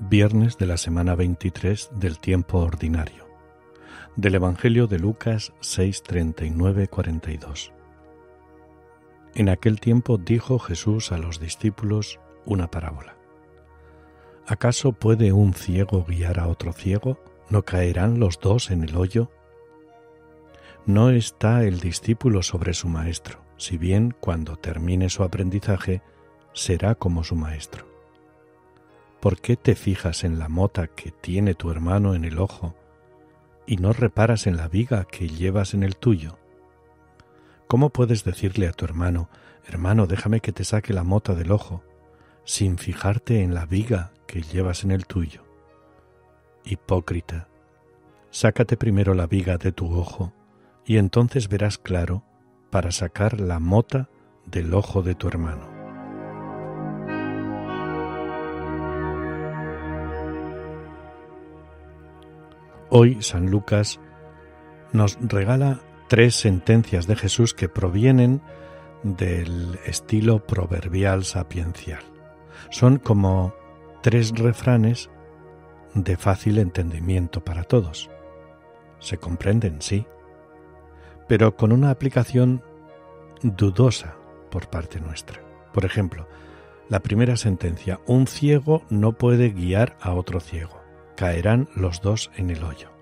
Viernes de la semana 23 del tiempo ordinario. Del Evangelio de Lucas 6:39-42. En aquel tiempo dijo Jesús a los discípulos una parábola. ¿Acaso puede un ciego guiar a otro ciego? ¿No caerán los dos en el hoyo? No está el discípulo sobre su maestro, si bien cuando termine su aprendizaje será como su maestro. ¿Por qué te fijas en la mota que tiene tu hermano en el ojo y no reparas en la viga que llevas en el tuyo? ¿Cómo puedes decirle a tu hermano, hermano, déjame que te saque la mota del ojo, sin fijarte en la viga que llevas en el tuyo? Hipócrita, sácate primero la viga de tu ojo y entonces verás claro para sacar la mota del ojo de tu hermano. Hoy San Lucas nos regala 3 sentencias de Jesús que provienen del estilo proverbial sapiencial. Son como 3 refranes de fácil entendimiento para todos. Se comprenden, sí, pero con una aplicación dudosa por parte nuestra. Por ejemplo, la primera sentencia: un ciego no puede guiar a otro ciego. Caerán los dos en el hoyo.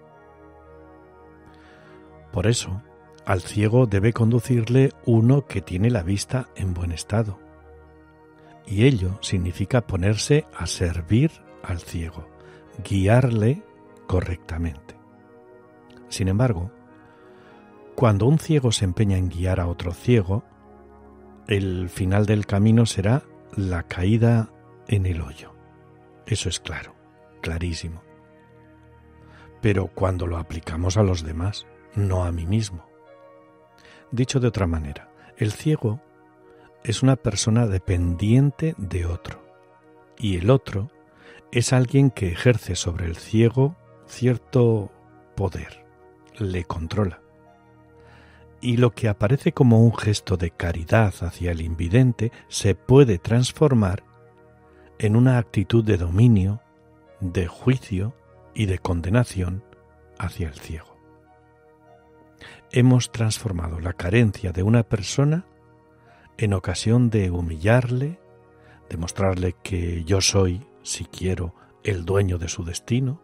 Por eso, al ciego debe conducirle uno que tiene la vista en buen estado. Y ello significa ponerse a servir al ciego, guiarle correctamente. Sin embargo, cuando un ciego se empeña en guiar a otro ciego, el final del camino será la caída en el hoyo. Eso es claro, clarísimo. Pero cuando lo aplicamos a los demás, no a mí mismo. Dicho de otra manera, el ciego es una persona dependiente de otro, y el otro es alguien que ejerce sobre el ciego cierto poder, le controla. Y lo que aparece como un gesto de caridad hacia el invidente se puede transformar en una actitud de dominio, de juicio y de condenación hacia el ciego. Hemos transformado la carencia de una persona en ocasión de humillarle, de mostrarle que yo soy, si quiero, el dueño de su destino.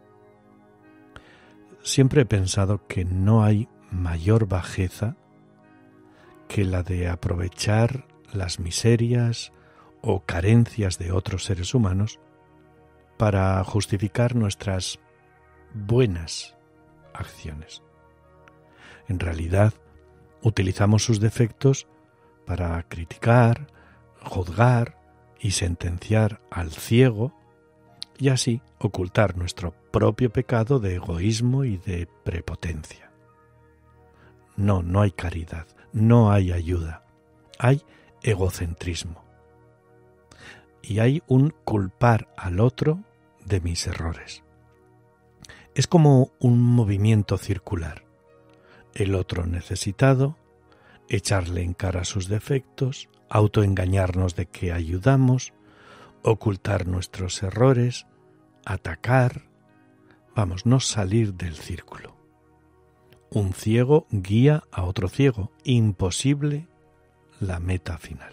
Siempre he pensado que no hay mayor bajeza que la de aprovechar las miserias o carencias de otros seres humanos para justificar nuestras buenas acciones. En realidad, utilizamos sus defectos para criticar, juzgar y sentenciar al ciego y así ocultar nuestro propio pecado de egoísmo y de prepotencia. No hay caridad, no hay ayuda, hay egocentrismo. Y hay un culpar al otro de mis errores. Es como un movimiento circular. El otro necesitado, echarle en cara sus defectos, autoengañarnos de que ayudamos, ocultar nuestros errores, atacar, no salir del círculo. Un ciego guía a otro ciego, imposible la meta final.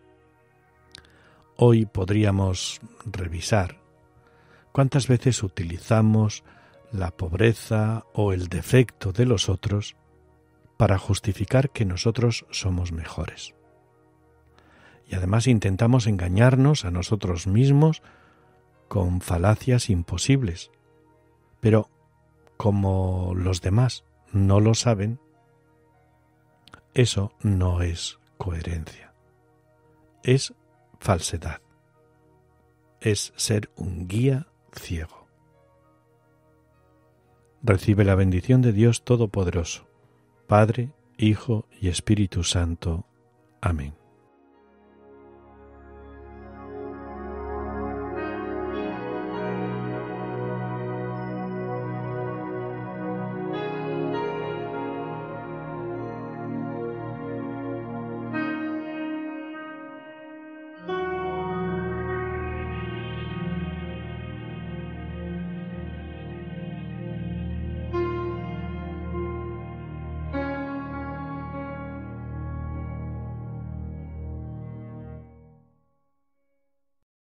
Hoy podríamos revisar cuántas veces utilizamos la pobreza o el defecto de los otros para justificar que nosotros somos mejores. Y además intentamos engañarnos a nosotros mismos con falacias imposibles. Pero como los demás no lo saben, eso no es coherencia. Es falsedad. Es ser un guía ciego. Recibe la bendición de Dios Todopoderoso, Padre, Hijo y Espíritu Santo. Amén.